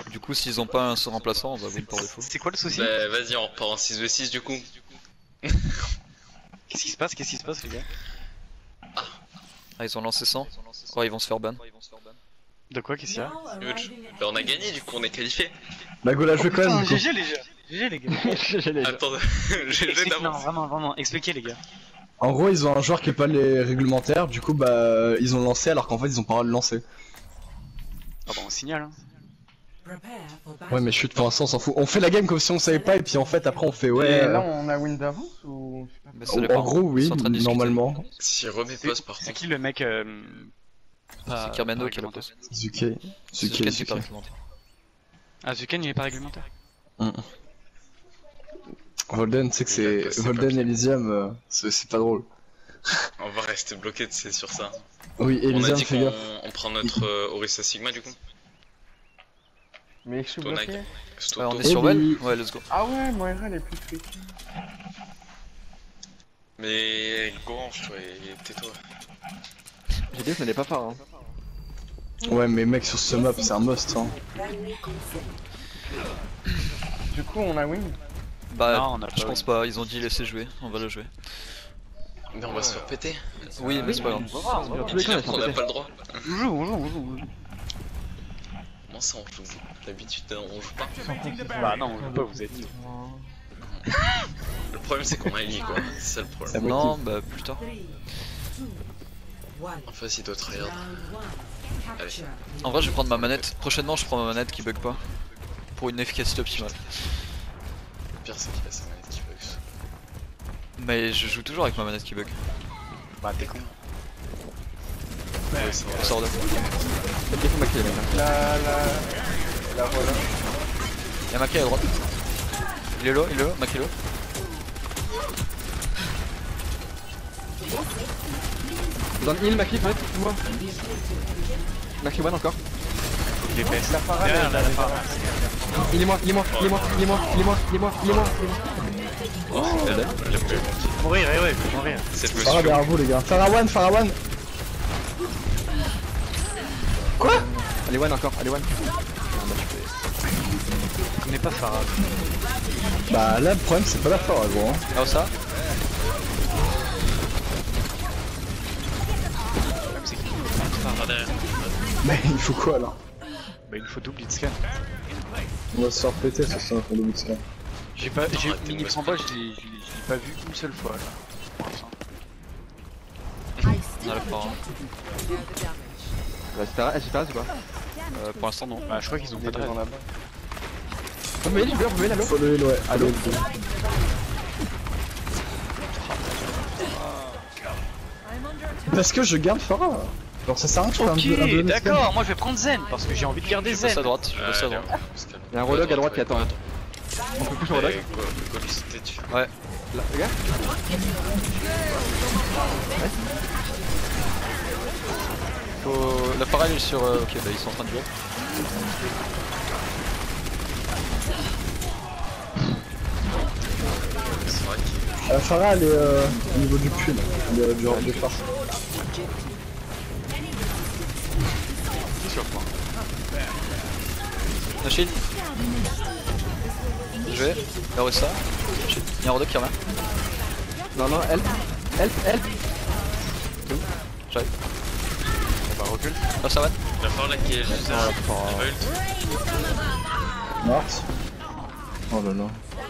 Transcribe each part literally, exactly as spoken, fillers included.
Du coup, s'ils ont pas un remplaçant, on va win par défaut. C'est quoi le souci? Bah vas-y, on repart en six v six du coup. Qu'est-ce qui se passe? Qu'est-ce qui se passe, les gars? Ah, ils ont lancé cent. Oh, ils vont se faire ban. De quoi? Qu'est-ce qu'il y a? Huge. Bah on a gagné du coup, on est qualifié. Bah go la jouer quand même. G G les gars! G G les gars! G G les gars! Attends, j'ai le Explique- Non, d'avance. vraiment, vraiment, expliquez les gars. En gros, ils ont un joueur qui est pas les réglementaires, du coup, bah, ils ont lancé alors qu'en fait, ils ont pas le droit de lancer. Ah bah on signale hein. Ouais, mais chut, pour l'instant, on s'en fout. On fait la game comme si on savait pas, et puis en fait, après, on fait ouais. Et euh, là on a win d'avance ou... Mais ça En, dépend. en gros, oui, Ils sont en train de discuter. normalement. Si remet poste par C'est contre. qui le mec euh... C'est Kermano qui a la pose. Zuke. C'est Zuke, Zuken qui est Zuke. pas réglementaire. Ah Zuken il est pas réglementaire? Mm. Volden, tu sais que Il a c'est. posté Volden papier. Elysium, euh, c'est c'est pas drôle. On va rester bloqué c'est sur ça. Oui, On a Elysium, dit fais qu'on gaffe. on prend notre euh, Orisa Sigma du coup. Mais je suis Tonag. bloqué. Ouais, Stoto. on est sur Val? Eli. Ouais, let's go. Ah ouais, Moira elle est plus tricky. Mais Gorange toi et tais-toi. J'ai dit que ce n'est pas phare hein. Ouais, mais mec, sur ce map, c'est un must, hein. Du coup on a win. Bah, Non, on a je pas pense pas, ils ont dit laisser jouer, on va le jouer. Mais on va se faire péter. Oui, mais c'est pas grave. Il dit qu'on n'a pas le droit. On joue, on joue, on joue, on joue. Comment ça on joue? D'habitude on joue pas. Bah non, on joue pas, vous êtes. Le problème c'est qu'on a Ellie quoi. C'est ça le problème. Ça va Non, bah plus tard. En face il doit tryhard. Allez. En vrai, je vais prendre ma manette. Prochainement, je prends ma manette qui bug pas. Pour une efficacité optimale. Le pire c'est qu'il a sa manette qui bug. Mais je joue toujours avec ma manette qui bug. Bah t'es con. Ouais, c'est vrai. On sort de. La la... La voilà. Y'a Mackay à droite. Il est low, il est low, Mackay low. Dans le heal, Maki, ouais, moi. Maki one encore. Il est P S. La parade, Derrière, elle là, a la la parade. Il est moi, il est moi, il est moi, il est moi, il est moi, il est moi, il est moi. Oh, elle a- elle a pas eu bon. Mourir, eh ouais, faut mourir. C'est le Farah monsieur. derrière vous, les gars. Farawan, Farawan. Quoi? Allez one encore, allez one. Je connais pas Farah. Bah là, le problème, c'est pas la Farah, gros. Hein. Ah, ça Farah derrière. Mais il faut quoi là? Bah il faut double scan. On va se faire péter sur ça, pour le bout de scan. J'ai pas, j'ai arrêtez de mini me combat, je l'ai je l'ai- je l'ai pas vu une seule fois là. Pour l'instant. On a le fort. Bah, c'est pas, c'est pas, c'est quoi? Euh, pour l'instant, non. Bah je crois qu'ils ont pas de rêve. là-bas. Vous voyez, je vais, vous voyez la low. Faut le heal, ouais. Allô. Parce que je garde Farah. Genre, ça sert à rien que je fasse un Ok, deux- un deux d'accord, moi je vais prendre Zen parce que j'ai envie de garder Je passe à Zen. droite, je passe à droite. Il y a un relog à droite qui attend. On peut plus le relog. Go lui sauter dessus. Ouais. Là, regarde. Faut... La parade est sur... euh, Ok, bah ils sont en train de jouer. C'est vrai qu'il Euh, Farah, elle est euh, au niveau du pull, de- du du phare. La shield. Je vais. La Orisa. Y'a un Rodok qui revient. Non, non, help, help, help. J'arrive. Bah recule. Ah, ça va. la Farah là qui est juste Non, derrière. la Farah. Elle va ult. Morte. Oh là là.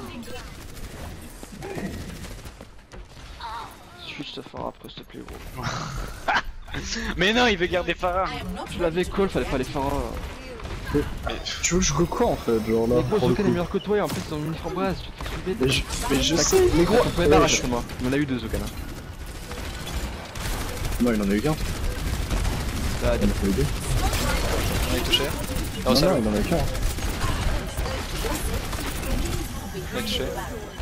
Switch ta phare après, s'il te plaît, gros. Mais non, il veut garder Farah. Je l'avais call, fallait pas les faire. Tu veux que je go quoi en fait, genre là Mais gros, pour le Zuken est coup. meilleur que toi et en plus ils ont une framboise, tu te fais soulever. Mais je, mais je T'as- sais, mais gros. Ton premier euh, barrage, je- c'est moi. Il en a eu deux, Zuken. hein. Non, il en a eu qu'un. Là, Il en a eu deux. On est touché. La Non, Orisa. non, il en a eu qu'un. On est touché.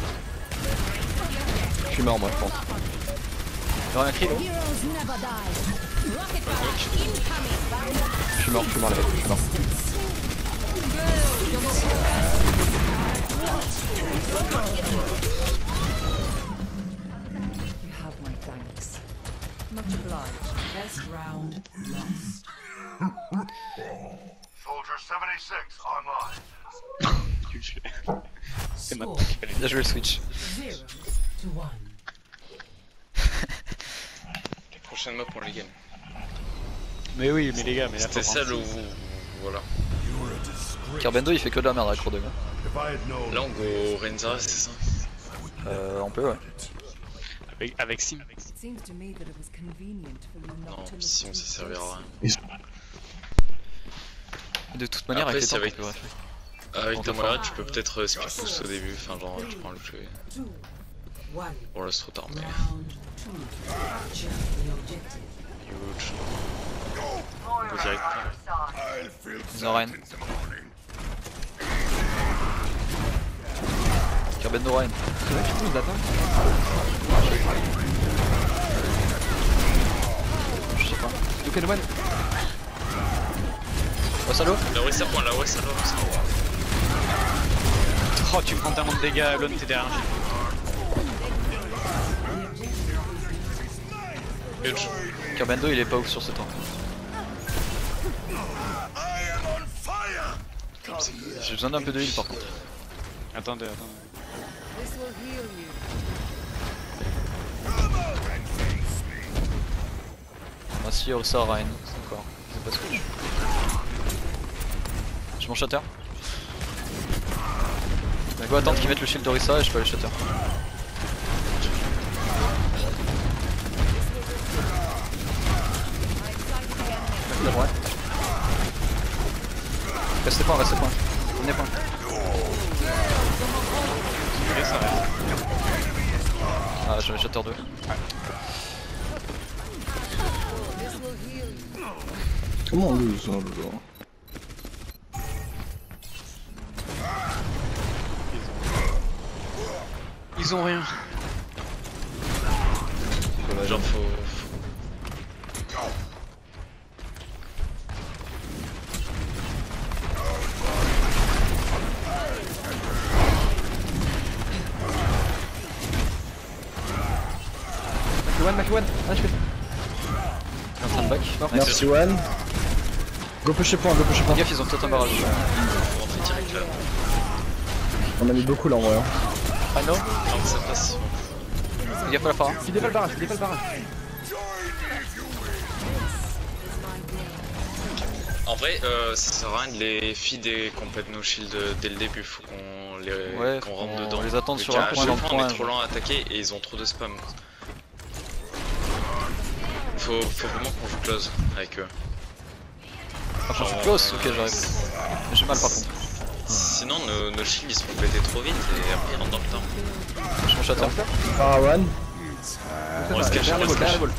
je suis mort, moi, je pense. Y'a rien écrit. Je suis mort, je suis mort, les mecs, je suis mort. You have my thanks. Much obliged. Best round lost. Soldier seventy-six, C'est maintenant Score qu'il fallait. Bien joué le switch. zero to one. Les prochaines maps on les gagne. Mais oui, mais les gars, mais là C'était faut ça prendre- le. Voilà. Carbendo il fait que de la merde à la cour de gars. Là on go Renzara, c'est ça? Euh, on peut ouais. Avec, avec Sim. It seems to me that it was convenient for you not Non, to look si on too ça servira à close. rien. De toute manière Après, avec les c'est temps, avec- on peut réfléchir. Avec On ta te Moira, tu peux peut-être euh, speed boost au début, enfin genre tu prends le jeu. Two, one. Bon là c'est trop tard mais. Round two. Capture the objective. Huge. On go direct. Ils ont Ryan. Carbendo Ryan. C'est vrai que je nous attends. Je sais pas. You can one. Oh salaud. La West à point, la West à point. Oh, tu prends tellement de dégâts, Alone, t'es derrière. Huge. Carbendo il est pas ouf sur ce temps. J'ai besoin d'un peu de heal par contre. Attendez, attendez. This will heal you. Merci Orsa Ryan. Encore. C'est pas ce que je. Je m'en shatter. On va attendre qu'ils mettent le shield d'Orisa et je peux aller shatter. C'est vrai. Restez point, restez point. Venez point. Ok, ça reste. Ah j'avais shatter deux. This will heal you. Comment on lose hein, le joueur? Ils ont rien. Genre faut. Maki one, Maki one. Ah, je fais. Un train de back. Merci One. Go pusher point, go pusher point. Fais gaffe, ils ont peut-être un barrage. Faut rentrer direct là. On a mis beaucoup là en vrai. Hein. I know. Non mais ça passe. Fais gaffe à la phare. Il dévale le barrage, il dévale le barrage. En vrai, euh, ça sert à rien de les feed et qu'on pète nos shields dès le début, faut qu'on les Ouais, qu'on rentre on dedans. les attend Vu sur qu'à un point chaque dans le fois, point, on est trop genre. lent à attaquer et ils ont trop de spam. Faut, faut vraiment qu'on joue close avec eux. Ah, je suis close, ok j'arrive. J'ai mal par contre. Sinon nos, nos shields ils se font péter trop vite et après ils rentrent dans le temps. Je m'en shatter. Ah One. On reste caché, Derrière on le reste ball, derrière caché. le ball.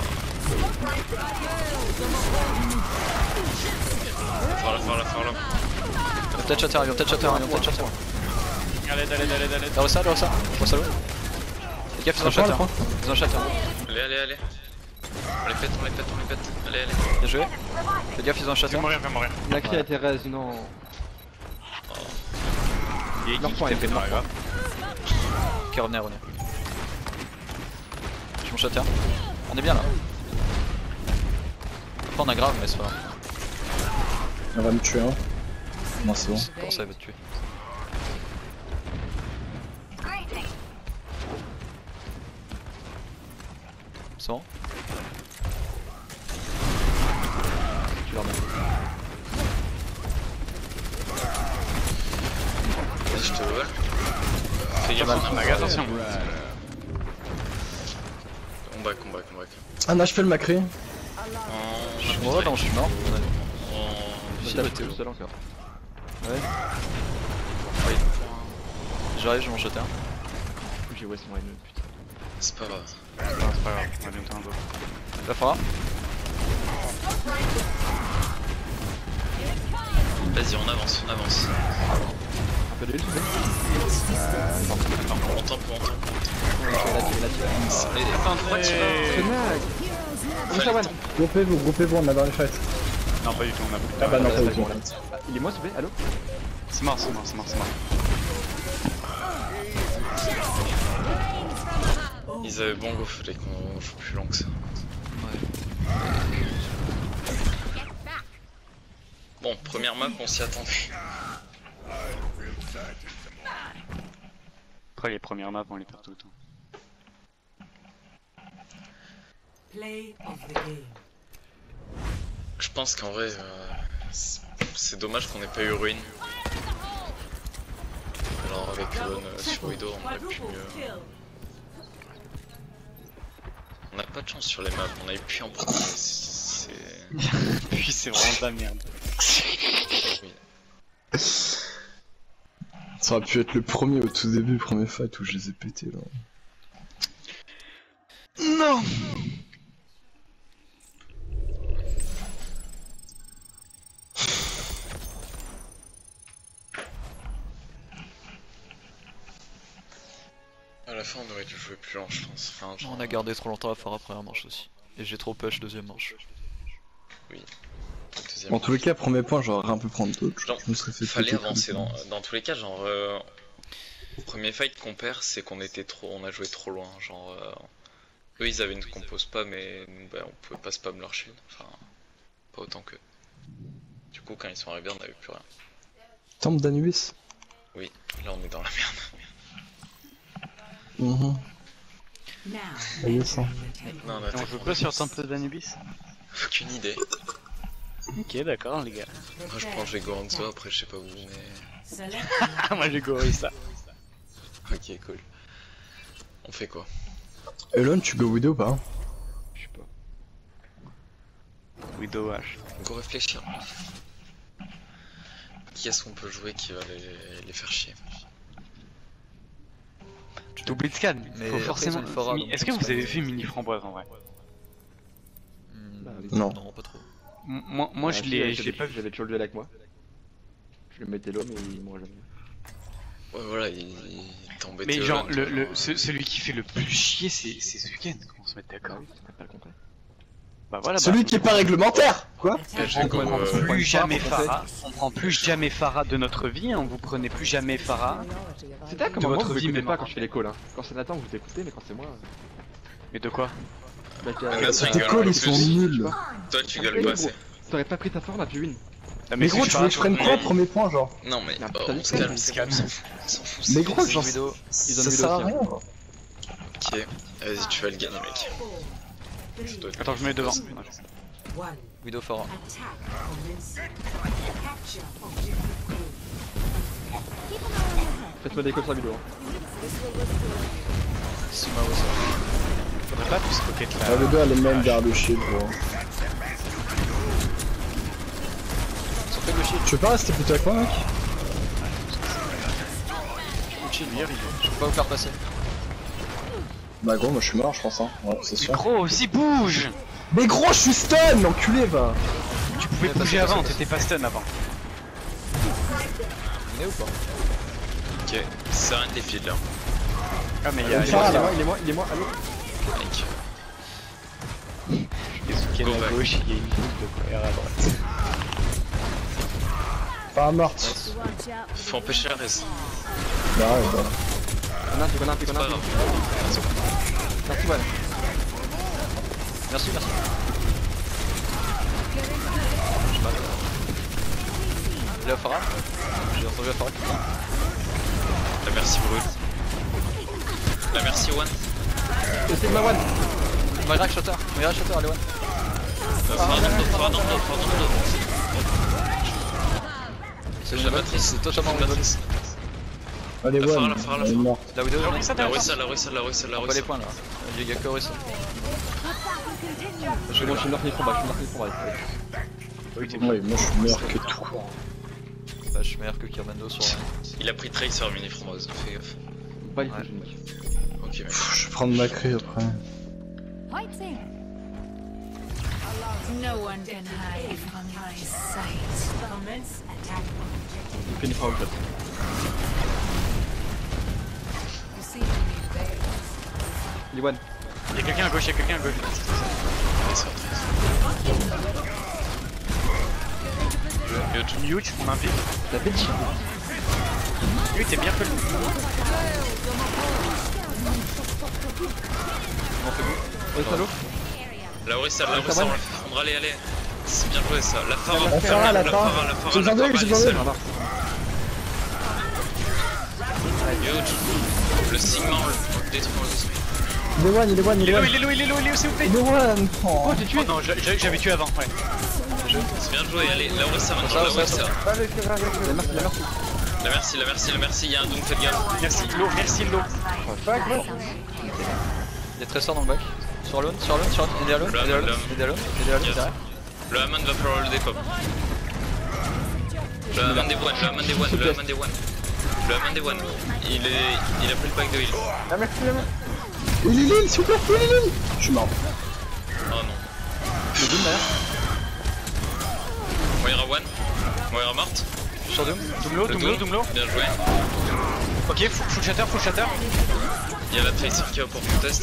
Faire là, faire là, faire là. Ils vont peut-être shatter, ils vont peut-être shatter, ils vont peut-être shatter. Allez, allez, allez, allez, allez. Là ça, là ça. Là ça. Fais gaffe, ils ont shatter. Ils ont shatter. Allez, allez, allez. On les pète, on les pète, on les pète. Allez, allez. Bien joué. Fais gaffe, ils ont shatter. Fais mourir, fais mourir. Maki a été raise, non. Il est Leur qui point, qui il fait fait pas grave. Ok, revenez, revenez. Je m'en shatter. On est bien là. Après on a grave, mais c'est pas grave. On va me tuer hein. Non c'est bon. Comment ça il va te tuer? C'est bon? Tu la remets. Vas-y, je te vole. Fais gaffe. mal. on Mag, attention. On back, on back, on back. Ah non je fais le macré. En... Je suis mort, non, je suis mort. En... Si, T'as bah, le t'es où? seul encore. Ouais. fight. J'arrive, je m'en shatter. J'ai West moi une putain. C'est pas grave. Non, c'est pas grave, on a bientôt un dos. La phare. Vas-y, on avance, on avance. Un peu de heal, s'il te plaît. On tempo, on tempo. Là, Et attends, pourquoi tu vas... Ce mag. Push Fallait one. tempo. Groupez-vous, groupez-vous, on a dans les fights. Non, pas du tout, on a beaucoup. Ah bah non, là, pas là, du tout. là. Il est moi s'il te plaît, allo. C'est mort, c'est mort, c'est mort, c'est mort. Ils avaient bon go, fallait qu'on joue plus long que ça. Bon, première map, on s'y attendait. Après les premières maps on les perd tout le temps. Play of the game. Je pense qu'en vrai, euh, c'est- c'est dommage qu'on ait pas eu ruine. Alors avec Lone euh, sur Widow, on aurait pu mieux. On n'a pas de chance sur les maps, on a eu Puy en premier. C'est. Puis c'est vraiment de la merde. Oui. Ça aurait pu être le premier au tout début, premier fight où je les ai pétés là. Non. À la fin, on aurait dû jouer plus lent, je pense. Enfin, genre, On a gardé trop longtemps à faire la première manche aussi. Et j'ai trop push deuxième manche. le deuxième En tous les cas, premier point, j'aurais un peu prendre d'autres. Genre, Je me serais fait fallait péter avancer tout le dans, temps. dans tous les cas, genre. Euh, au premier fight qu'on perd, c'est qu'on était trop. On a joué trop loin. Genre. Euh, eux, ils avaient une compose pas, mais nous, bah, on pouvait pas spam leur shield. Enfin, pas autant que. Du coup, quand ils sont arrivés, on n'avait plus rien. Temple d'Anubis. Oui, là, on est dans la merde. Mhm. Now, Ça y est, ça. Non, on Et on attaque. joue pas sur Temple d'Anubis? Aucune idée. Ok d'accord les gars. Moi, je prends je vais go Hanzo, après, je sais pas où, mais. select Ah moi j'ai go ça. Ok, cool. On fait quoi? Elon, tu go Widow ou pas? Je sais pas. Widow H. Go réfléchir. Qui est-ce qu'on peut jouer qui va les, les faire chier? Tout Blitzcan, Mais faut après, forcément. ils ont le Phara, Mi- donc Est-ce que c'est vous pas avez le- vu Mini Framboise en vrai? Hmm, Non. Non, pas trop. M- Moi, moi je l'ai je l'ai pas vu. J'avais toujours le duel avec moi. Je le mettais l'homme et il mourrait jamais. Ouais, voilà, il, il t'embêtait. Mais au genre, land, le, genre, le, euh, ce- celui qui fait le plus chier c'est c'est ce week-end, qu'on se mette d'accord. T'as pas le compris. Bah voilà, Celui bah, qui est pas réglementaire. Quoi? là, je vais on go, prend euh, plus jamais Farah, Farah, on prend plus jamais Farah de notre vie, hein, vous prenez plus jamais Farah. priority of C'est vrai our comment moi votre vous vie, écoutez mais pas non. quand je fais les calls hein. Quand c'est Nathan vous écoutez mais quand c'est moi. Mais de quoi? Bah, Mais euh, Nathan, il Tes gueule calls en ils sont plus. nuls. Toi, tu gueules pas assez. T'aurais pas pris ta forme, on a pu win. Ah, Mais gros, si tu veux que je prenne non. quoi premier point, genre? Non, mais Ah, oh, putain, on se nickel, calme, on c'est se calme. on s'en fout. On s'en fout. Mais c'est- gros, c'est- genre, Widow. Ils ça ont mis sert à aussi, hein. rien. genre. Ok, vas-y, tu vas le gagner, mec. Ça doit être- Attends, je me mets devant. one. Widow Phara. Attack commence. Capture objective A. Faites-moi des calls sur la vidéo. hein. Sima aussi. Faudrait pas plus pocket Ah, là. le gars, les mêmes garde le shield, gros. Sortez le shield. Tu veux pas rester plutôt avec moi, mec? Shield, je peux pas vous faire passer. Bah, gros, moi je suis mort, je pense, hein. Ouais, c'est Mais sûr. gros, aussi bouge! Mais gros, je suis stun, enculé, va! Tu pouvais Ouais, bouger passez, avant, passez, t'étais pas stun avant. Vous venez ou pas? Ok, c'est rien des fils là. Ah mais il y a Euh, Il est Farah, moi, là. il est moi, il est moi, allô. Mec. Yasuke Go à back. gauche, il y a une boucle de R à droite. Pas morte. Faut empêcher la res. Bah, ouais, bah. On a un pic, on a un pic, on C'est a pas un grave. pic. Merci, ouais. Merci, merci. Il est à Phara. J'ai entendu à Phara. La merci brûle. La merci one. C'est ma one. Miracle Shutter. Miracle Shutter, allez, one. Euh, Fara dans le dos, Fara dans le dos, Fara dans le dos. C'est la la matrice. matrice, c'est totalement La une matrice. Allez, La ouais, Farah, la Farah, la elle est Farah. morte. La Widow, La on Ruissa, La la ruissa, la ruissa, la ruissa, la pas les ruissa. points là. Il y a que Ruissa. Je suis moi, je suis mort ni trop bas, je suis mort ni trop bas. Oui, t'es Ouais, moi je suis meilleur que tout. Bah, je suis meilleur que Kirmando sur. Il a pris Tracer mini framboise, fais gaffe. Pas il faut que je nique. Ok, mec. Pff, je vais prendre ma cri après. Fighting. No one can hide from my sight. Commence attack objective. Il fait une fois au top. You see me there. Il est one. Il y a quelqu'un à gauche, il y a quelqu'un à gauche. Tracer, Tracer. Mute. Mute, on a un pic. La belle chip. Mute, t'es bien fait. Ouais, salaud. La ruissa, la ruissa, on la fait fondre, allez, allez. C'est bien joué ça. La Farah, La Farah, la la Farah. Farah, la Farah, J'ai la besoin d'eux, Farah, j'ai elle est besoin seule. d'eux. Le Sigma, on le on le détruit, on le détruit. Il est one, il est one, Il il est est low, one. il est low, il est low, il est low, s'il vous plaît. Il est one. Oh, j'ai tué. Oh non, j'a- j'a- j'avais tué avant, ouais. C'est bien joué, allez, la Orisa maintenant, Ça, la ça, Orisa. ça. Allez, c'est vrai, la merci, la merci. La merci, la merci, la merci, y'a un Doom, faites gaffe. Merci, low, merci, low. Oh, fuck, ouais. Il y a Tressor dans le bac. Sur Alone, sur Alone, sur Alone. Il est Alone, Le il est Hammond, Alone, il est Alone, il est Alone, Yes. derrière. Le Hammond va falloir le dépop. Le Hammond des one, le Hammond des one, le Hammond des one. Le Hammond des one. Il est. Il a pris le pack de heal. La merci, la merci. Il est l'île, s'il vous plaît, il est l'île. Je suis mort. Oh non. Le Doom derrière. Moira one. Moira morte. Sur Doom. Doom low, Le Doom low, Doom low. Bien joué. Ok, full, full shatter, full shatter. Il y a la Tracer qui va pour ton test.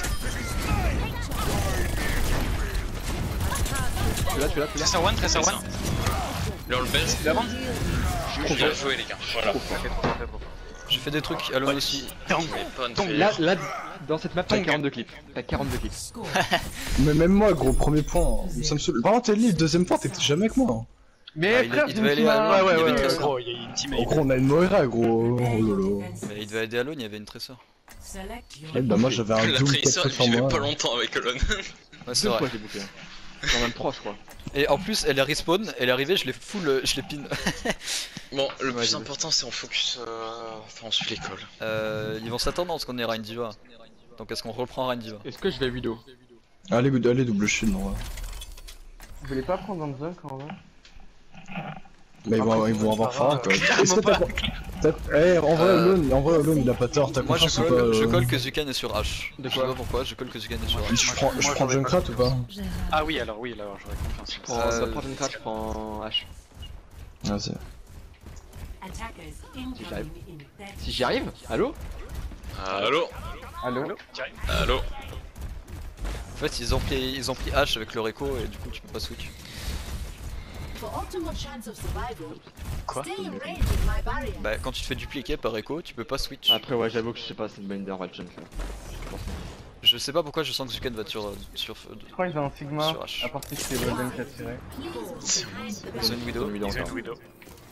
Tu l'as, tu l'as, tu l'as. Tracer one, Tracer one. Là on le baise. D'avant. Bien joué les gars. Voilà. J'ai fait des trucs, Alone aussi. Mais pas Donc, une Là, là, dans cette map, t'as Tongue. quarante-deux clips. T'as quarante-deux clips. Mais même moi, gros, premier point. Ça me saoule. Vraiment, t'es l'île, deuxième point, t'étais jamais avec moi. Mais Ah, il- frère, il c'est devait une aller à- team, ouais, Ouais, il y ouais, avait une ouais, Tracer. gros, il y a une team. En gros, on a une Moira, gros. Oh lolo. Mais il devait aider Alone, il y avait une Tressor. Eh bah, moi, j'avais un La double Tracer quatre elle sur vivait moi. pas longtemps avec Alone. Ouais, c'est Deux vrai. fois j'ai bouffé. J'en vingt-trois, je crois. Et en plus, elle est respawn, elle est arrivée, je l'ai full, euh, je l'ai pin. Bon, le Ouais, plus j'ai important c'est on focus. euh, Enfin, on suit l'école. Euh, ils vont s'attendre parce qu'on est Rein Diva. Donc est-ce qu'on reprend Rein Diva? Est-ce que je vais Widow? Allez, good- allez, double shield, en vrai. Vous voulez pas prendre Danza quand même? Mais ils vont, ils vont avoir faim, quoi. Clairement Est-ce que t'as pas. t'as- Eh, en vrai, Euh, Alone, en vrai, Alone, il a pas tort, t'as Moi je confiance ou pas colle, je euh, colle que Zukan est sur H. De Je sais quoi pas pourquoi, je colle que Zukan est sur H. Je prends, je Moi, prends j'en ai Junkrat ou pas? Ah oui, alors oui, alors j'aurais confiance. Je prends, Euh, ça prend une crash, je prends H. Vas-y. Si j'arrive. Si j'y arrive? Allô? Allô. Allô? Allô. En fait ils ont pris, ils ont pris H avec leur écho et du coup tu peux pas switch. Quoi? Bah quand tu te fais dupliquer par écho, tu peux pas switch. Après, ouais, j'avoue que je sais pas, c'est une bonne idée, on va le jump là. Je sais pas pourquoi je sens que Zukan va être sur, sur, Je crois qu'ils ont un Sigma, sur H. à part si c'est Golden qui a tiré. Ils ont une Widow. Widow Ils ont encore. une Widow.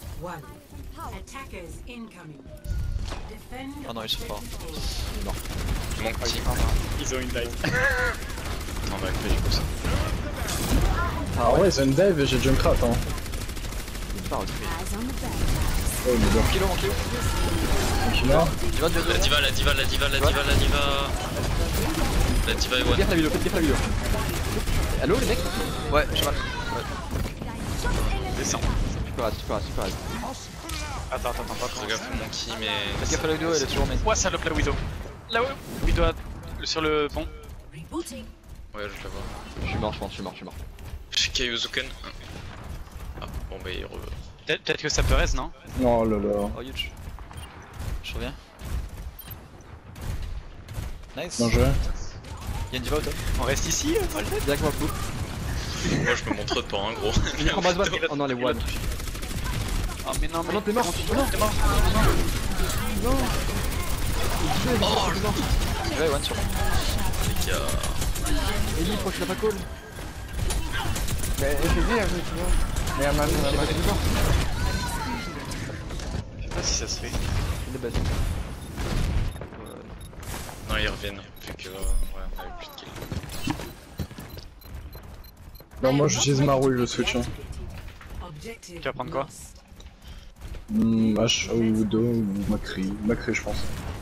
Ah non ils sont forts. Mon petit. Ils ont une dive. Attends, on va activer, je pense. Ah ouais, ils ont une dive et j'ai Junkrat, hein. C'est pas, ok. Oh, mais bon, Kilo mon kilo. tranquillement. Diva, diva, La diva. diva, la diva, la diva, la diva, la diva. La diva est Faites one. gaffe la vidéo, faites gaffe la vidéo. Allô les mecs? Ouais, j'ai mal. Descends. Super rad, super rad, super rad. Attends, attends, attends, attends. Fais gaffe au monkey, mais. Faites gaffe à la vidéo, elle est toujours main. Ouais, salope la Widow. Là, ouais. Widow à- sur le pont. Ouais, je la vois. Je suis mort, je pense, je suis mort, je suis mort. Chez Kayuzuken. Ah, bon bah il re. Peut-être peut-être que ça peut reste, non? Oh là là. Oh huge. Je reviens. Nice. Bien joué. Y'a une diva au top. On reste ici, euh, Walden? Direct moi flou. Moi je me montre pas, hein, gros. Il prend base base. Oh non, les one. Ah, mais non, Ah mais non, t'es mort, Oh non, t'es mort. Ouais, one sur moi. Les gars. Ellie, pourquoi tu l'as pas call? Mais j'ai dit, hein, tu vois. Mais à ma J'ai pas fait du temps. Je sais pas si ça se fait. Il est base. Non, ils reviennent. Vu que. Ouais, on avait plus de kills. Non, moi j'utilise ma rouille, je switch. Hein. Tu vas prendre quoi? Hmm, H ou Do ou Macri. Macri, je pense.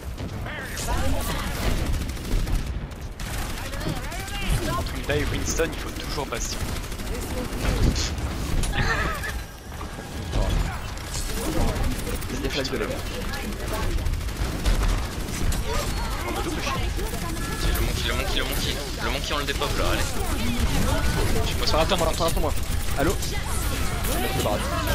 Entre une dive Winston, il faut toujours Bastion. Faites gaffe la vidéo les gars. On a double chien. C'est le monkey, le monkey, le monkey. Le monkey, on le dépop là, allez. Je passe Attends, attends, attends, attends moi. Allô? Merci le barrage.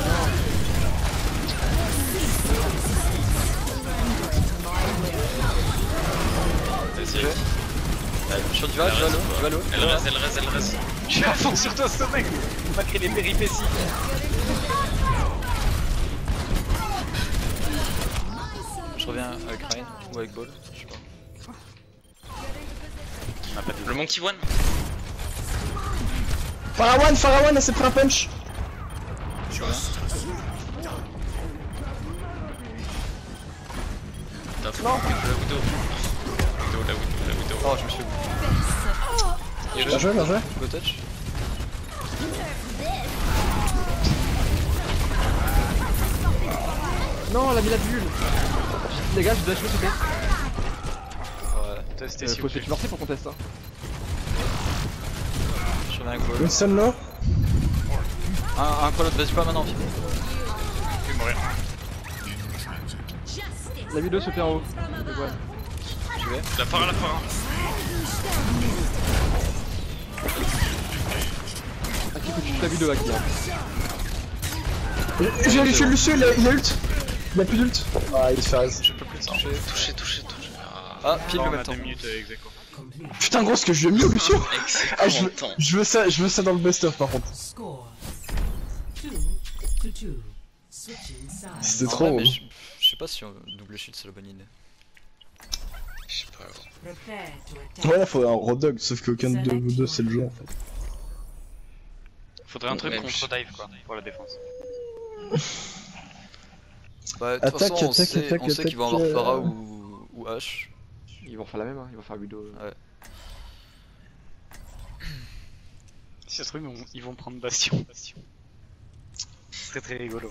Vas-y. Sur diva, diva low, diva low. Elle reste, elle reste, elle reste. Je suis à fond sur toi, ce mec, malgré les péripéties. Je reviens avec Ryan ou avec Ball, je sais pas. On a pas de Le monkey one. Pharawan, Pharawan, elle s'est pris un punch. Je reviens. La Widow, la Widow. Widow, la Widow, la Widow. Oh, je me suis fait. Bien joué, bien joué. Go touch. Non, elle a mis la bulle. Les gars, je dois jouer s'il vous plaît. Ouais, Testez Euh, s'il faut vous que plaît. tu lancer pour qu'on teste. Hein. je remets un goal. Winston low. Un, un call out, vas-y pas maintenant. Philippe. Je vais mourir. La vidéo se perd en haut. Ouais. J'y vais. La phare, la phare. Ah, qui faut que tu tues la vidéo, Aki. Hein. J'ai allé tuer Lucio, il a, il a ult. Il a plus d'ult. Ah, il se fait raise. Je peux plus le toucher. Touché, touché, touché. Ah, Ah, pile Oh, le on même a temps. deux minutes euh, ex aequo. Putain, gros, ce que je lui ai mis au Lucio. Ah, je veux, excellent temps. je veux ça, je veux ça dans le best-of par contre. Score. Two to two. Switching sides. C'était En trop vrai, gros. mais je, je sais pas si on- double shield c'est la bonne idée. Je sais pas. Prepare to attack. Ouais, là, faudrait un road dog, sauf qu'aucun de vous deux c'est le jeu en fait. Faudrait un truc Même contre je- dive quoi, pour la défense. Bah, de toute Attaque, façon, on attaque, sait, attaque, on sait qu'ils vont avoir attaque, Pharah euh. ou, ou H. Ils vont faire la même, hein. Ils vont faire vidéo. Ouais. Si ça se trouve, ils vont, ils vont prendre Bastion. Très très rigolo.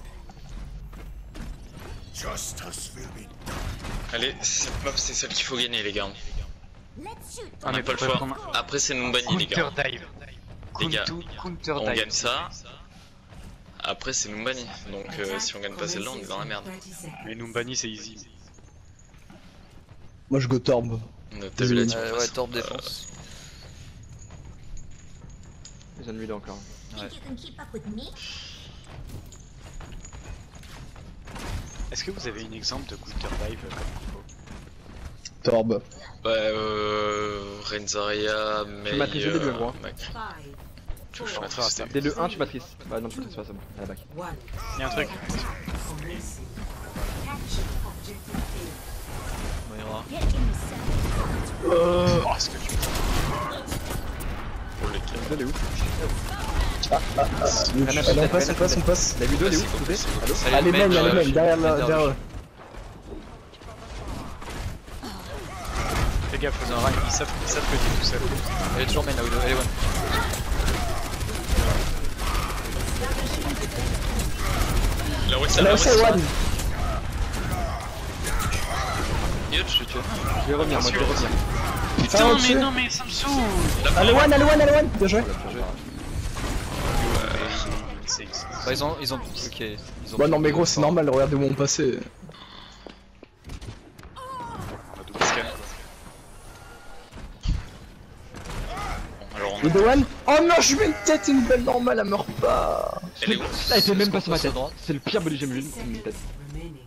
Allez, cette map c'est celle qu'il faut gagner les gars. Ah, On n'a mais pas le faut choix. prendre Après c'est Numbani les gars. Counter dive. Les gars, Counter On dive. gagne ça. Après c'est Numbani. Donc euh, si on gagne pas celle-là on est dans la merde. Mais Numbani c'est easy. Moi je go Torb. On a t'as vu la team Euh, en ouais, face. torp défense. Ils ont une vidéo encore. Est-ce que vous avez un exemple de counter dive euh, comme il faut? Torb. Bah euh... Renzaria, Mei, matriser les deux, euh, gros. Macri. Five. Tu veux que je Four. maîtrise Four. Dès le un, tu matrices. Bah non, tu matrices pas, c'est bon. À la back. One. Y'a un truc. Commencing. Capture objective On ira. Oh, ce que tu pour les kills. Elle est où Allez, on passe, on passe, on passe. La vidéo, elle est où s'il vous plaît Allô Allez, main, main, allez, euh, main, derrière main la- derrière eux. Fais gaffe, ils, ont un- ils savent, ils savent que t'es tout seul. Elle est toujours main la Widow, elle est one. La West, Allez, la on West. sait, one. Huge. Je vais revenir, moi je vais revenir. Putain, au-dessus. mais ça me saoule. La Allez, phare. one, allez, one, allez, one. Bien joué. C'est c'est- Bah, ils ont. Ils ont. Ok. Ils ont Bah non, mais gros, c'est normal, regardez où on passait. on va double scan. Bon, alors on Le deux one. Oh non, je lui mets une tête, une balle normale, elle meurt pas. Elle est où? Elle était même pas sur ma passe à tête. droite. C'est le pire body que j'ai vu. Une tête. remaining.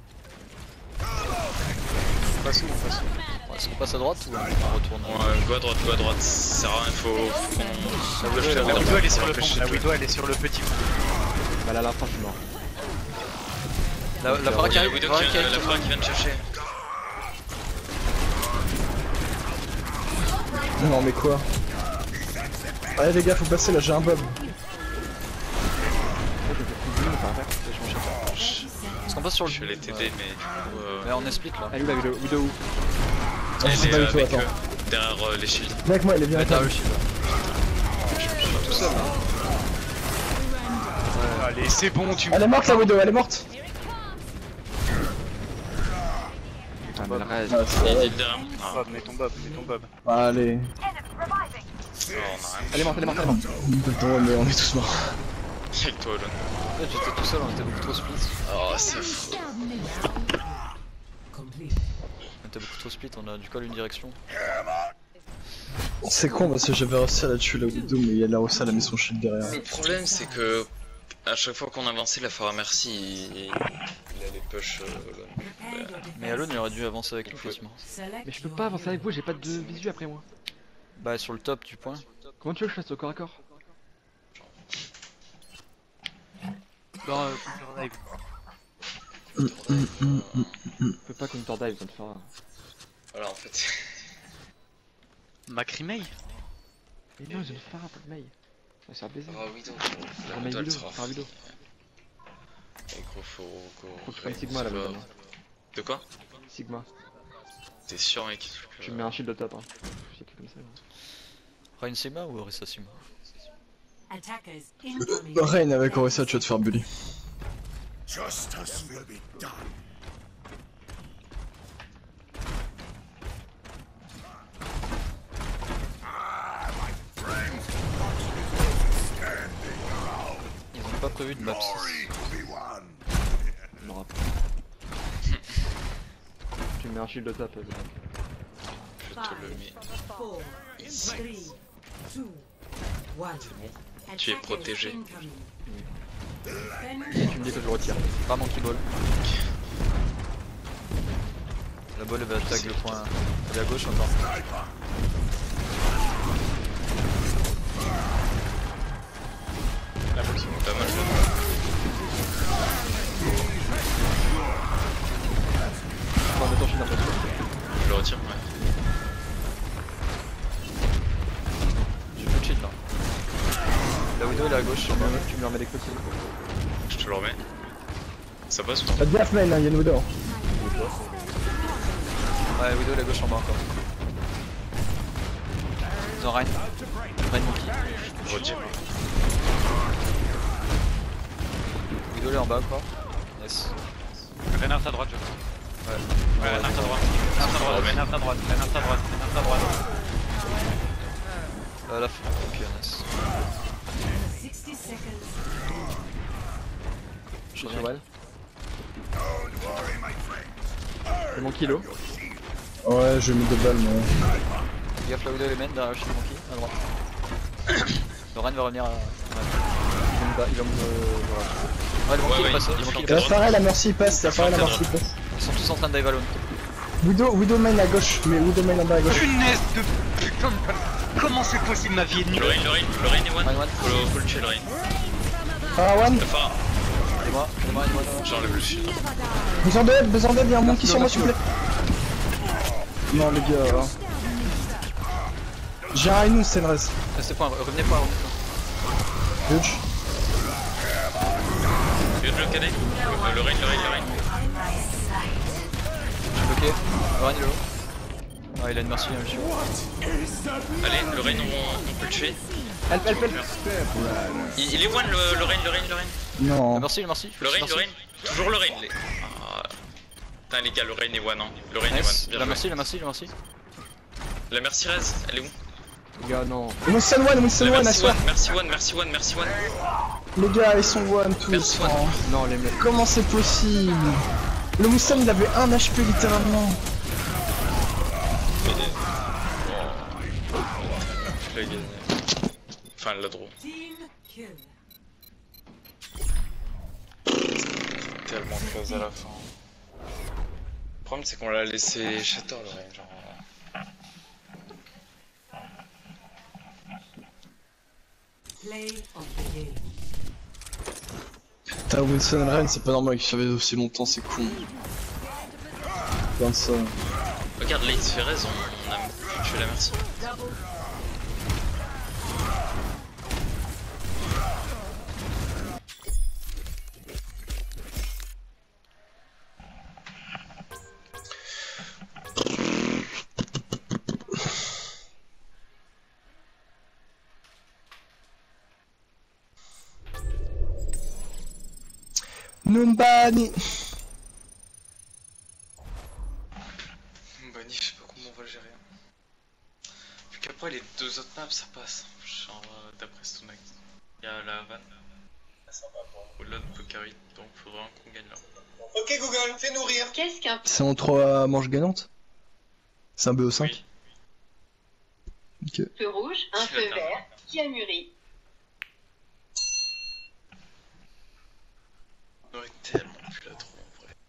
On passe où, on passe où? Est-ce qu'on passe à droite ou on retourne? Ouais, go à droite, go à droite. Ça sert à rien, faut, faut qu'on. La Widow, elle est La en Widow elle est sur On le va pont, empêcher la de- Widow elle est sur le petit pont. Bah là, la fin, je suis mort. La, la Pharah Il qui y a la arrive, Widow Pharah qui, qui arrive. la Pharah qui vient de chercher. Non, mais quoi? Allez, les gars, faut passer là, j'ai un bob. Est-ce qu'on passe sur le. Je vais les t'aider, mais du coup. Euh... Mais on explique là. Elle est où la vidéo Vidéo où Ah, je Elle sais est pas du euh, tout, avec attends. eux, derrière euh, les shields. Viens avec moi, il est bien Ouais, avec t'as moi. réussi là. Je suis tout seul là. Allez, c'est bon, tu Elle est morte la Widow, elle est morte. Ah, mais le reste. Ah, c'est Il vrai. est derrière. Ah, Bob, mets ton bob, mets ton bob. Allez. non, on a rien. Elle est morte, elle est morte, elle est morte. Attends, mais on est tous morts. Avec toi, Elon. En fait, j'étais tout seul, on était beaucoup trop split. Oh, c'est fou. Complete. On était beaucoup trop split, on a du coup à une direction. C'est con parce que j'avais réussi à la tuer la Widow, mais elle a aussi elle a mis son shield derrière. Le problème, c'est que à chaque fois qu'on avançait, la Pharah Merci, il, il allait push. Euh, Elon. Mais Alone il aurait dû avancer avec nous quasiment. Select Mais je peux your pas avancer avec hero. vous, j'ai pas de visu après moi. Bah, sur le top du point. Comment tu veux que je fasse au corps à corps? Dans euh, counter dive. Je peux pas counter dive, ça te fera. Voilà, en fait. Macrimei. Mais non, j'ai une phare, pas de mail. Ça va se faire baiser. Ah oui, donc. Faire La mail Widow, elle vidéo, sera faire vidéo. Et gros, faut. Faut que je prenne Sigma là c'est pas- maintenant. De quoi? Sigma. T'es sûr, mec? Tu mets un shield de top, hein. C'est que comme ça. hein. Rain Sigma ou Orisa Sigma? Attackers incoming. Rain avec Orisa, tu vas te faire bully. Justice will be done. Ils ont pas prévu de map six. On aura pas. Tu mets un shield de top, euh, Je te le mets. Four, three, two, one. Tu es protégé. et tu me dis que je retire. Pas monkey ball. La balle elle va attaquer le point. Elle est à gauche encore. La boxe, pas mal. On va mettre ton shield un peu. Je le retire, ouais. J'ai plus de shield là. La Widow elle est à gauche sur moi. Tu me remets des petits. Je te le remets. Ça passe ou pas? Faites gaffe, man, hein, y'a une Widow. Ouais, Widow elle est à gauche en bas encore. Ils ont Rain. Rain monkey. Je retire. Widow elle est en bas encore. Yes. Reinhardt à droite, je crois. Ouais. Ouais, Reinhardt à droite. Reinhardt à droite, Reinhardt à droite, Reinhardt à droite, Reinhardt à droite. Euh, là, ok, nice. sixty seconds. Je Sur reviens. Val. C'est mon kilo. Ouais, je mets deux balles, mais. Fais gaffe, la Widow elle est main derrière le shield monkey à droite. Le Rain va revenir à. Ouais, Il va me. Il va me. Voilà. ouais le monkey Ouais, il ouais, passe. il Le faut monkey il faire La passe. pareil, la Mercy passe, la pareil, la Mercy passe. Ils sont tous en train de dive alone. Widow, Widow main à gauche, mais Widow main en bas à gauche. Punaise de putain de... Comment c'est possible, ma vie est nulle? Le rain, le rain, le rain est one. Rain one. Faut le, faut le tuer le rain. Pharaon, Enfin, C'est moi, c'est moi, c'est moi. j'enlève le shield. besoin d'aide, besoin d'aide, y'a un monkey sur moi s'il vous plaît. Non les gars. hein. J'ai un Rhino, c'est le reste. Restez point, revenez point. Huge. Tu veux le cadet? Le, le rain, le rain, le rain. J'ai bloqué. Le Rain il est haut. Ah, il a une merci, hein, monsieur. Allez, le rain, on, on peut le tuer. Help, help, help. Il, il est one, le, le rain, le rain, le rain. Le Non. merci, le merci. Le rain, Merci. le rain. Toujours le rain. Les... Ah. Putain, les gars, le rain est one, hein. Le rain est one. Nice. Bien La joué. merci, la merci, la merci. La merci Rez, elle est où? Les gars, non. Winston one, Winston La one, à merci soi. one, merci one, merci one, merci one. Les gars, ils sont one tous. Merci one. Oh. Non, les mecs. Comment c'est possible? Le Winston il avait un H P littéralement. Je l'ai gagné. Enfin, le draw. Team kill. Tellement close à la fin. Le problème, c'est qu'on l'a laissé shatter le rain, genre. Play of the game. Putain, Winston Rain, c'est pas normal qu'il fait aussi longtemps, c'est con. Comme ça. Regarde, là, il se fait raise, on, on a pu tuer la merci. Numbani. Bunny, je sais pas comment on va le gérer. Vu qu'après les deux autres maps ça passe. Genre euh, d'après Stonex. Il y a la Havane. Ou l'autre peut carry. Donc faudra qu'on gagne là. Ok Google, fais nourrir. Qu'est-ce qu'un C'est en trois manches gagnantes? C'est un B O cinq? Oui. Ok. feu rouge, un Je feu l'attends. vert qui a mûri? On aurait tellement pu la trop en vrai.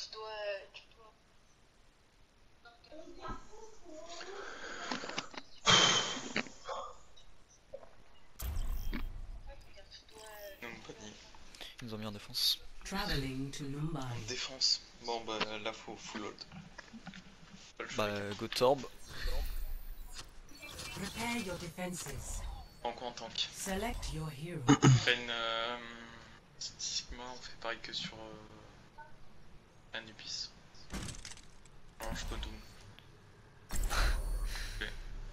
Non, pas dit. Ils nous ont mis en défense. Traveling to Mumbai. En défense. Bon bah là faut full hold. Pas le choix. Bah, go Torb. Prepare your defenses. En quoi en tank? Select your hero. Après une euh, Sigma, on fait pareil que sur euh, Anubis. Non, je peux Doom. Ok.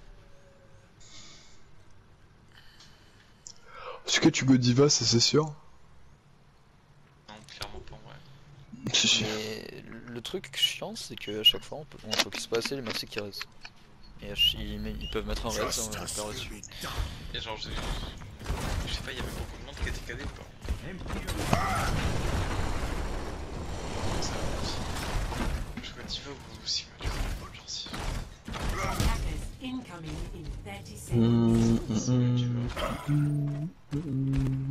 Est-ce que tu go Diva, ça c'est sûr? Non, clairement pas, ouais. Si, si. Mais le truc chiant, c'est qu'à chaque fois, on, peut, on focus pas assez les merci qui restent. Et ach- ils, met- ils peuvent mettre un res, on va faire dessus. Et genre, j'ai- je sais pas, il y avait beaucoup de monde qui était cadé ou pas? Ça va. Je vois Diva ou Sigma, tu vois, genre si. Attackers incoming in thirty seconds. Hum, Sigma, hum, tu vois. hum, hum.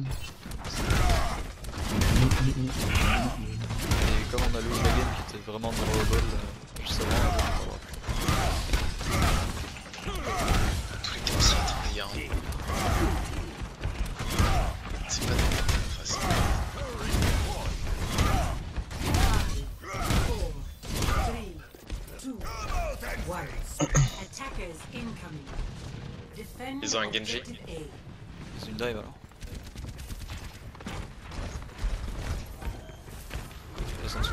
Et comme on a lose la game qui était vraiment memorable, euh, juste avant, on va voir. Tous les temps, c'est un tryhard. C'est pas tellement facile. Four, three, two, one. Attackers incoming. Defend Ils ont un Genji. objective A. C'est une dive alors. Laisse en dessous.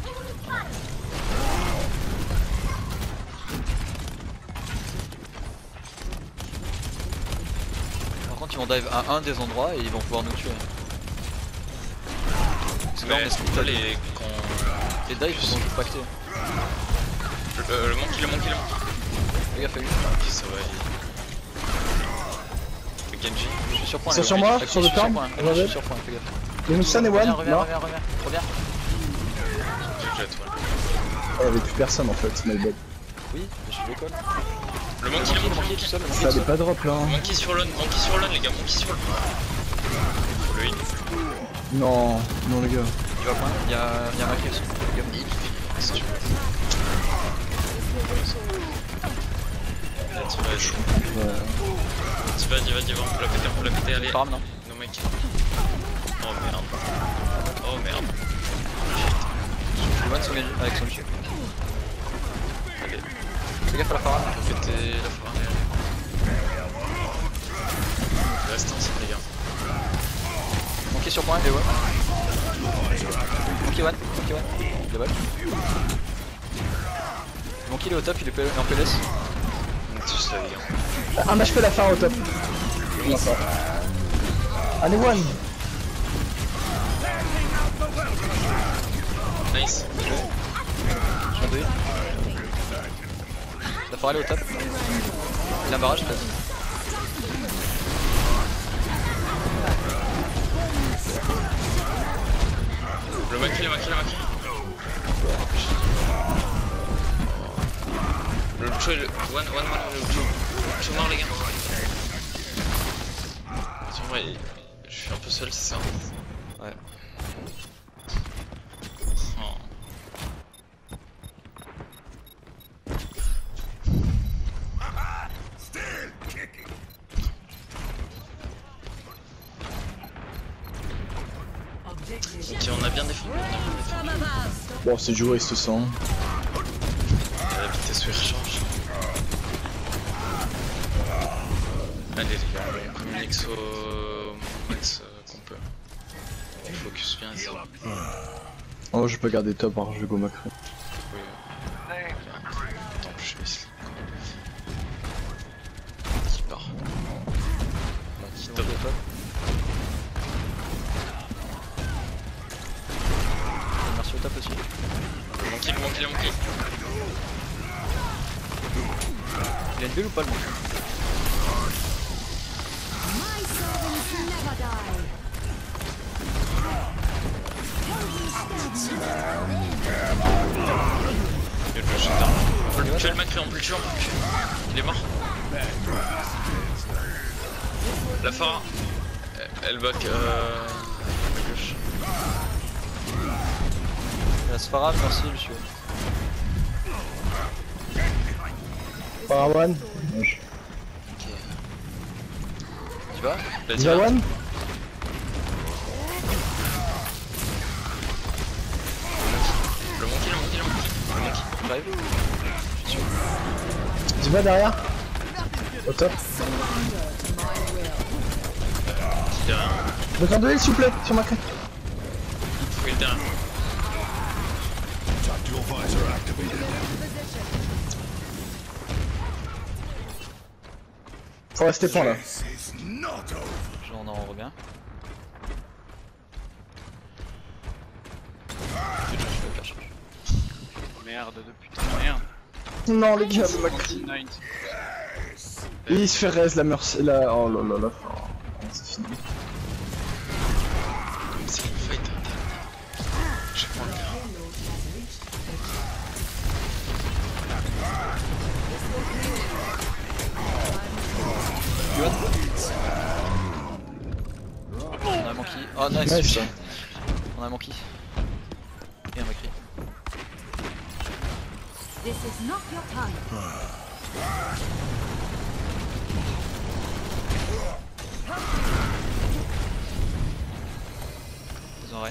Par contre, ils vont dive à un des endroits et ils vont pouvoir nous tuer. Parce que là, on Mais est split à deux. les quand Les dives ils vont tout pacter. le, le monkey, le monkey, le monkey. Fais gaffe, fais gaffe. Ok, ça va. Il... Le Genji. Je suis sur point. Ils sont les sur gars. moi, Ok, sur je le suis sur terme, point. on Je va suis ver. sur point, fais gaffe. Il y a une Sun et Reviens, One, reviens, là. reviens, reviens, reviens. J'ai déjà toi. Il y avait plus personne en fait, my bad. Oui, je suis l'école. Le Le monkey, le monkey, le monkey, monkey tout seul, le monkey Ça tout allait seul. pas drop là. hein. Monkey sur l'on, monkey sur l'on, les gars, monkey sur l'on. Faut le heal. Non, non les gars. Il va point, il y a, il y a Mac aussi. Fais gaffe. Si tu veux. Là, tu vas, chaud. Ouais. Tu vas, dis, vas, dis, va, on peut la péter, on peut la péter, allez. Farm, non? Non, mec. Oh merde. Oh merde. Le one son gagné avec son lucier. Allez, Fais gaffe à la Farah. on peut péter la forêt. Reste ensemble, les gars. Monkey sur point, et ouais. Monkey one, Monkey one. Global. Monkey il est au top, il est P- en P L S. On est tous là, les gars. Un H P la fin au top. Comment ça? Allez One. Nice. Je viens de heal. La Farah elle est au top. Il a un barrage peut-être. Le monkey, le monkey, le monkey. Le Lucho et le... One, one, one, le Lucho. Le Lucho mort, les gars. Sur moi, il- je suis un peu seul, c'est ça? Ouais. Oh. Objective. Ok, on a bien défendu, on a bien défendu. Bon, c'est joué ce sang. À la vitesse où il recharge. Allez les gars, on communique au max euh, qu'on peut. On focus bien ici. Oh, je vais pas garder top, alors je vais go macro. Oui. Attends, je suis ici. Qui part. Bon, qui top. Monkey au top. Merci au top aussi. Le monkey, le monkey, le monkey. Il a une bulle ou pas le monkey? Il le jette un. On peut le tuer le macré, on peut le tuer, on peut le tuer. Il est mort. La Farah. Elle back euh... à gauche. reste Farah, merci Lucio. Parawan. Ok. Tu vas? Vas-y, va. Zawan. Le monkey, le monkey, le monkey. Le monkey. J'arrive. Tu vas derrière. Au top. Derrière. Besoin de heal s'il vous plaît, sur ma crête. Oui, le derrière. Faut rester point là. J'en en reviens. Merde de putain de merde. Non les gars, le Mac. Nine. Et il se fait raise la merci. La... Oh là là là. Oh, c'est fini. C'est une fight. Je prends le gars. On a un monkey. Oh nice, Nice. putain. On a un monkey. Et un Macri. This is not your time. Ils ont Rein.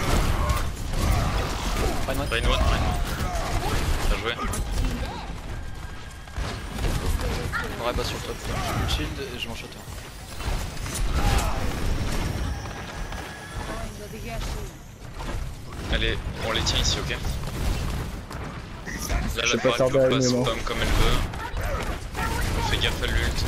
Rein one. Rein one, Rein one. Bien joué. On va sur le top. Je shield et je m'en shot. Allez, on les tient ici, ok? Là, Je la sais pas Farah tarder à peut pas allumer, moi. spam comme elle veut. On fait gaffe à l'ult.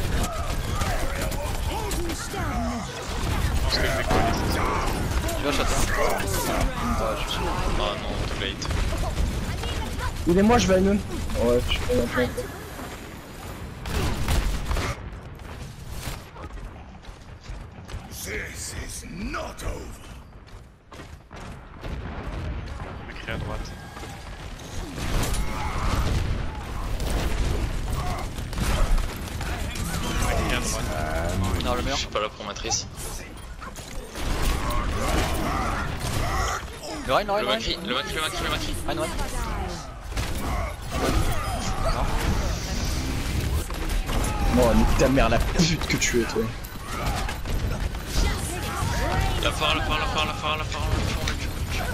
Parce que je vais coller, c'est ça. Tu vas château. Ah, je suis. Ah non, too late. Il est moi, je vais à Noon. Ouais, je fais un peu. This is not over. On écrit à droite. On écrit à droite. Non, le Je meilleur. suis pas là pour matrice. Le Rein, le Rein, Le le Rein. Macri, le Macri, le Macri, le Macri. Rein one. Bon, nique ta mère, la pute que tu es, toi. La Farah, la Farah, la Farah, la Farah, la Farah, la Farah, le cul, le cul.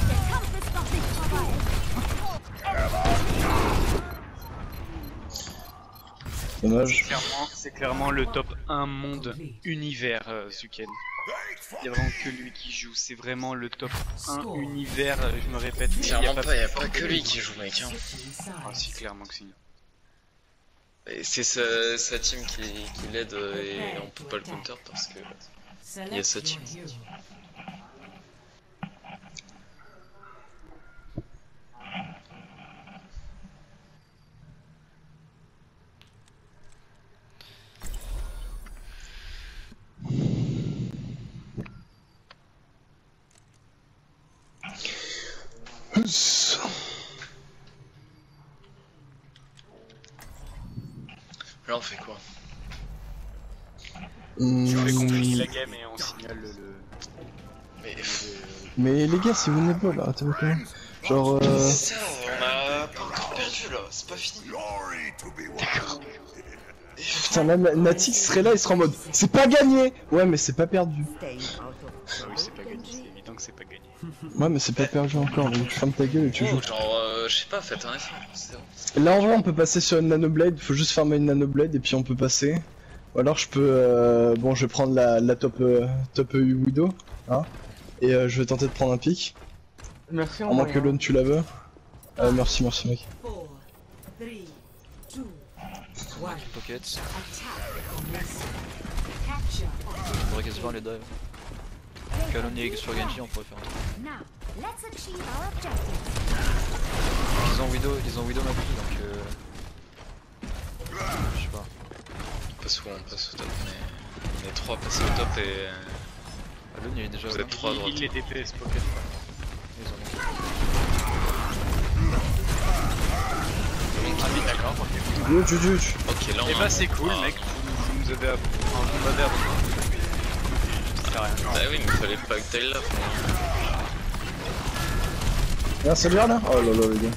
Dommage. Clairement, c'est clairement le top un monde univers, euh, Zuken. Il y a vraiment que lui qui joue, c'est vraiment le top un univers, euh, je me répète. Il y a Clairement pas, pas, y'a pas que lui qui joue, mec. Hein. Ah si, clairement que si. Et c'est sa, sa team qui, qui l'aide euh, et on peut pas le counter parce que il y a sa team. Là on fait quoi? Mmh. Je vais compliquer la game et on signale le... le... Mais Mais les gars, si vous n'êtes pas là, t'as pas genre euh... c'est ça, on a pas encore perdu là, c'est pas fini. Putain, même Natix serait là, il serait en mode c'est pas gagné. Ouais, mais c'est pas perdu. Ah oui, c'est pas gagné, c'est évident que c'est pas gagné. Ouais, mais c'est pas perdu encore, donc tu fermes ta gueule et tu joues. Oh, genre, euh, je sais pas, faites un effort. c'est bon. Là en vrai on peut passer sur une nanoblade, faut juste farmer une nanoblade et puis on peut passer. Ou alors je peux... Euh... Bon je vais prendre la, la top, euh, top E U Widow, hein, et euh, je vais tenter de prendre un pic. Merci À moins que l'one tu la veux. Euh, merci, merci mec. Four, three, two, one. Pockets. Capture. On pourrait quasiment les dive. Calonnier sur Genji, on pourrait faire un truc. Now, let's achieve our objective. Ils ont Widow, ils ont Widow Macri donc euh... je sais pas. On passe où on passe au top, mais on est trois passés au top et Alone il est déjà vous au êtes trois à Il, droite. il les D P S pocket quoi. Ils ont Ah oui, d'accord, ok. Yo, tu, tu, tu. Ok, là on Et a bah un- c'est cool Ah, mec, vous, vous nous avez appris, enfin, vous m'avez appris. Ça sert à rien. Bah oui, mais fallait pas que t'ailles là. faut- Y'a un soldier là? Oh là là les gars.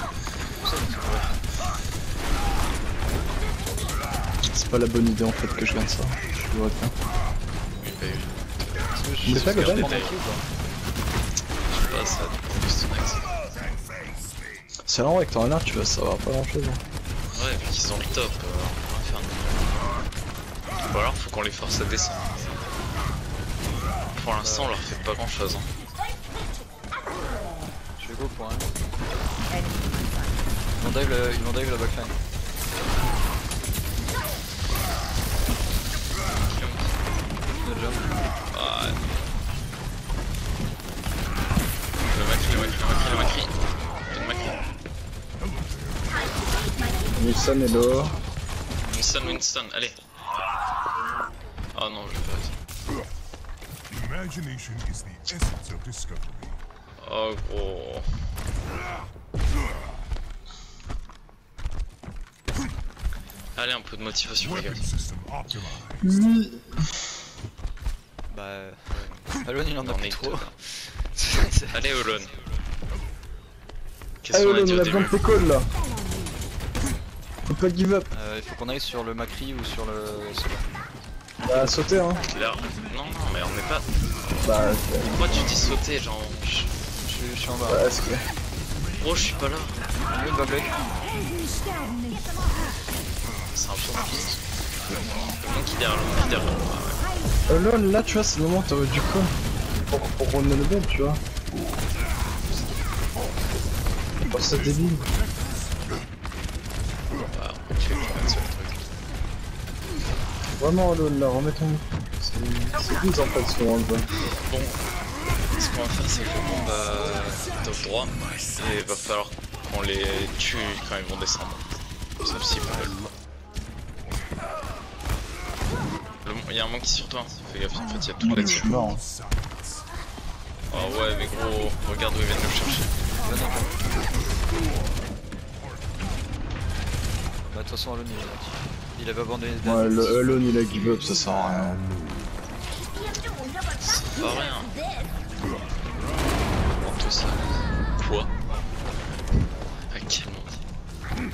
C'est pas la bonne idée en fait que je gagne ça. Je le retiens. Oui, bah oui. Il est pas global? Je sais pas, ça dépend de son axe. C'est vraiment avec ton renard, tu vas savoir pas grand chose. Hein. Ouais, vu qu'ils ont le top, euh, on va faire. Ou alors faut qu'on les force à descendre. Pour l'instant, on leur fait pas grand chose. Hein. Je vais go pour un. Ils vont dive la, ils vont dive la backline. Le jump. Ah, le Macri, le Macri, le Macri, le Macri. Wilson est dehors. Winston, Winston, allez. Oh non, je vais pas. Imagination is the essence of discovery. Oh gros. Allez, un peu de motivation les gars. Weapon system optimized. Bah. Euh... Alon il en a On plus est trop. deux, Allez, Olon. Qu'est-ce Allez, qu'on a on dit au a besoin de début? tes calls là. Faut pas give up. Euh, il faut qu'on aille sur le Macri ou sur le. Bah, sauter hein. Là, non, non, mais on n'est pas. Bah, Pourquoi tu dis sauter, genre. Je, Je, je suis en bas. bah, est-ce que. Gros, je suis pas là. Alon va blade. C'est un peu compliqué. Le monde qui derrière, le monde qui derrière. Ah, ouais. Euh, lol, là tu vois, c'est le moment où t'aurais du coup. Pour, pour run le ball, tu vois. Oh, c'est débile. Bah, tu fais pas sur le truc. Vraiment, lol, là, remets ton. C'est douze en fait, souvent, le ball. Bon, ce qu'on va faire, c'est que on va top droit. Et il va falloir qu'on les tue quand ils vont descendre. Sauf s'ils veulent pas. Il y a un monkey sur toi, fais gaffe, en fait il y a tout Je là-dessus. suis mort. Oh ouais, mais gros, regarde où ils viennent nous chercher. Bah, de toute façon, Alon il, il avait abandonné. Ouais, le Alone il a give up, ça sert à rien. C'est pas rien. Bon, tout ça. Quoi? À quel moment?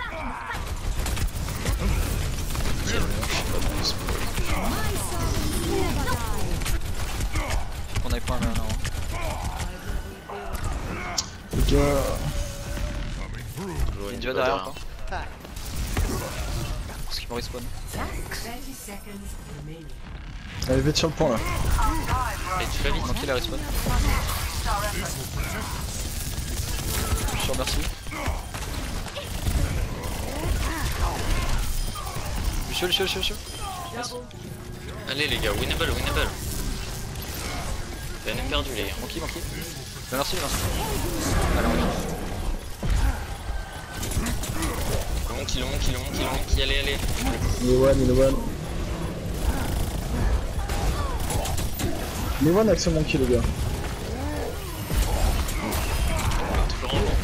Quel moment je suis pas dans le spoil. On avait pas un maintenant. Les gars. Il est déjà derrière toi. Parce qu'il me respawn. thirty seconds remaining. Allez, vite sur le point là. Et tu fais vite. Manqué la respawn. Je suis remercie. Lucio, Lucio, Lucio, Lucio. Allez les gars, winnable, winnable. Rien n'est perdu les gars. Monkey, Monkey. Merci, merci. Allez, on va. Le monkey, le monkey, le monkey, le monkey, allez, allez. Il est one, il est one. Il est one avec ce monkey, les gars. Toujours en long.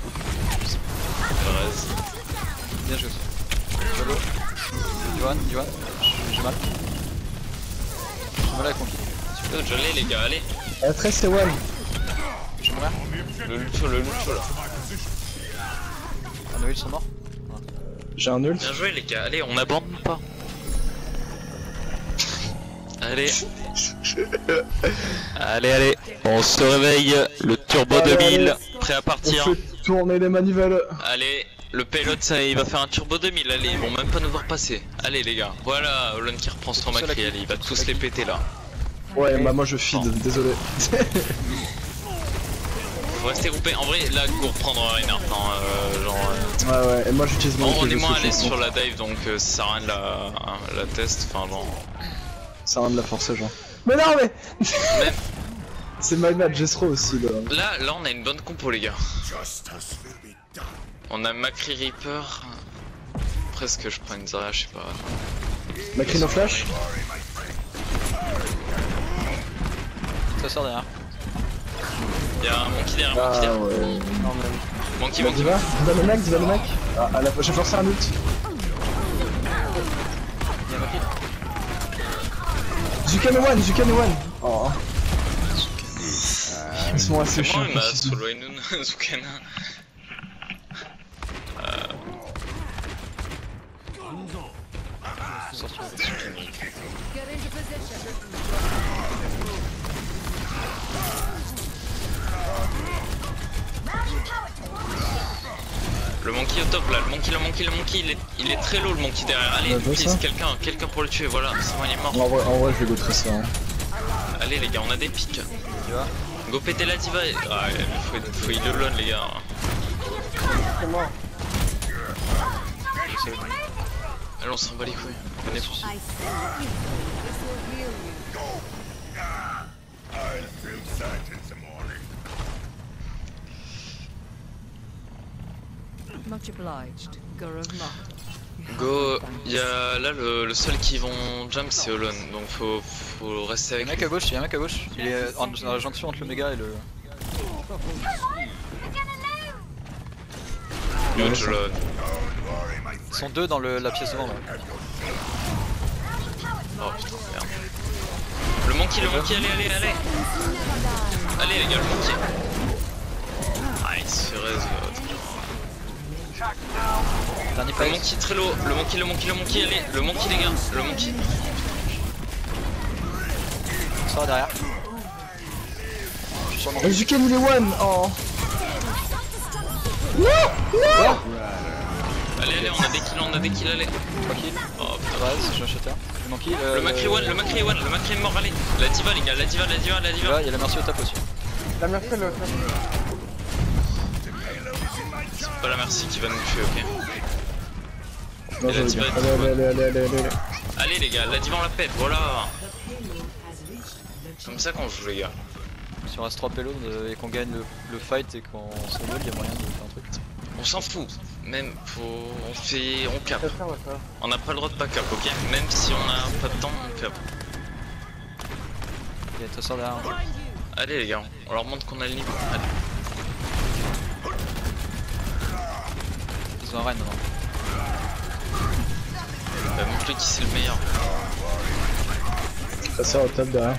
Perez. Bien joué. Jolo. Johan, Johan. J'ai mal. J'ai mal avec Monkey. Yo, je l'ai les gars, allez. La tresse c'est one. Je vais mourir. Le lucho, le lucho là. Ah, Noël, ils sont morts. J'ai un ult. Bien joué les gars, allez, on abandonne pas. Allez. Allez, allez, on se réveille, le turbo Allez, deux mille, allez. prêt à On partir. fait tourner les manivelles. Allez, le payload ça il va faire un turbo deux mille, allez, ils vont même pas nous voir passer. Allez les gars, voilà, Olon qui reprend son Macri, allez, il va tous les péter là. Ouais, bah moi je feed, désolé. Faut rester groupé, en vrai là go reprendre Reinhardt, non, euh, genre... Euh... Ouais ouais, et moi j'utilise mon Bon, on ult, est je moins à suis l'aise con. sur la dive donc euh, ça sert à rien de la, la test, enfin genre... Ça sert à rien de la forcer genre. Mais non mais Même... c'est my bad, Jessro aussi là. Là, là on a une bonne compo les gars. Justice will be done. On a Macri Reaper. Presque je prends une Zarya, je sais pas. Macri no flash. Ça sort derrière. Y'a un monkey derrière, monkey Ah derrière. ouais. Monkey, Bah, monkey. Diva, Diva le mec, Diva le mec. Ah, à la fois j'ai forcé un ult. Il y a Monkey. Zuken one, Zuken one. Oh. Ils sont assez C'est moi, chiants. il m'a quand ils sont- solo Ainun, Zuken. Euh... Sortir. Le monkey au top là, le monkey, le monkey, le monkey, il est, il est très low le monkey derrière. Allez, Ouais, je vois please, ça. quelqu'un, quelqu'un pour le tuer, voilà, c'est bon, il est mort. En vrai, en vrai, je vais go ça. Hein. Allez les gars, on a des pics. Tu vois. Go péter la diva. et- Ah, ouais, faut, faut il le les gars. C'est mort. Allez, on s'en bat les couilles. On est tous. Much obliged. Garavma. Go, il y a là le, le seul qui vont jump c'est Olon, donc faut, faut rester Y'a un avec mec lui. à gauche, y'a un mec à gauche. Il est en- dans la jonction entre le méga et le. Yo, Jolon. Ils sont deux dans le, la pièce devant là. Oh putain, merde. Le monkey, le monkey, allez, allez, allez. Allez les gars, le monkey. Ah, il se fait raise. Dernier Le fight. monkey très low, le monkey, le monkey, le monkey, allez, le monkey les gars, le monkey. Ça va derrière. Je suis sur mon. Oh, Zuken il est one. Oh. Non, non. Allez, allez, on a des kills, on a des kills, allez. trois kills. Oh putain. Ouais, c'est Shutter. Le monkey. euh, Le Macri one, le Macri one, le Macri est mort, allez. La diva les gars, la diva, la diva, la Tu diva. vois, y'a la merci au top aussi. La merci le. C'est pas la merci qui va nous tuer, ok. Non, Et la j'avais diva bien. est Allez, allez, allez, allez, allez, allez. Allez les gars, la diva on la pète, voilà. Comme ça qu'on joue les gars. Si on reste trois payloads euh, et qu'on gagne le, le fight et qu'on s'envole, y'a moyen de faire un truc. On s'en fout. Même faut. On fait. On cap. Ça, ouais, ça. On n'a pas le droit de pas cap, ok. Même si on a pas de temps, on cap. Y'a un trésor derrière. Allez les gars, on leur montre qu'on a le niveau. Allez. Ils ont un reine maintenant. Bah, montre-lui qui c'est le meilleur. Ça sert au top derrière.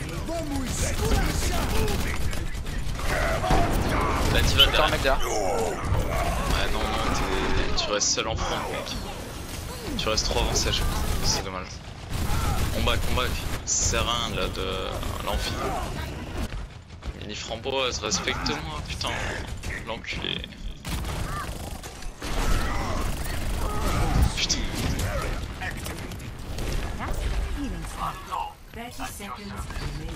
La diva Encore un derrière. mec derrière. Ouais, non, non, t'es- tu restes seul en front, mec. Tu restes trop avancé, je pense. C'est dommage. On back, on back. Ça sert à rien là de l'amphi. Mini framboise, respecte-moi, putain. L'enculé. Putain. thirty seconds remaining.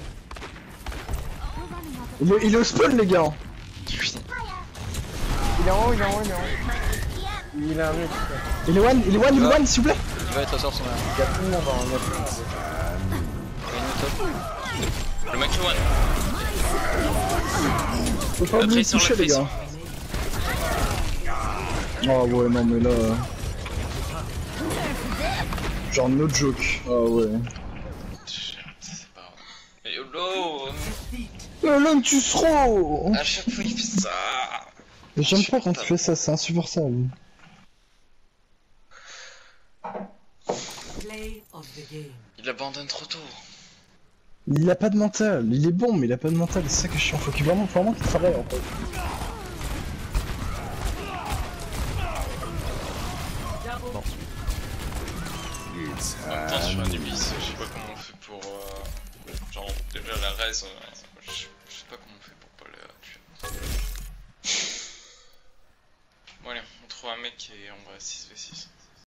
Il est, il est au spawn les gars. Oui. Il est en haut, il est en haut, il est en haut. Il a un mec. Il est one, il est one, il est one s'il vous plaît. Tu vas être trésor son derrière. Il y a tout le monde en mode. Gagne au top. Le mec one. Faut pas La oublier de Tracer, toucher la les gars. Oh ouais non mais là. euh, Genre no joke. Ah ouais. C'est pas grave. Mais YOLO. Euh, l'homme tu seras. À chaque fois il fait ça. Mais j'aime pas quand tu fais ça, c'est insupportable. Play of the game. Il abandonne trop tôt. Il a pas de mental, il est bon mais il a pas de mental, c'est ça que je suis en faut qu'il vraiment, faut vraiment qu'il travaille en fait. En même temps, sur un Ubisoft, je sais pas comment on fait pour. Euh, genre, déjà la raise, euh, je, je sais pas comment on fait pour pas le tuer. Bon, allez, on trouve un mec et on va six v six.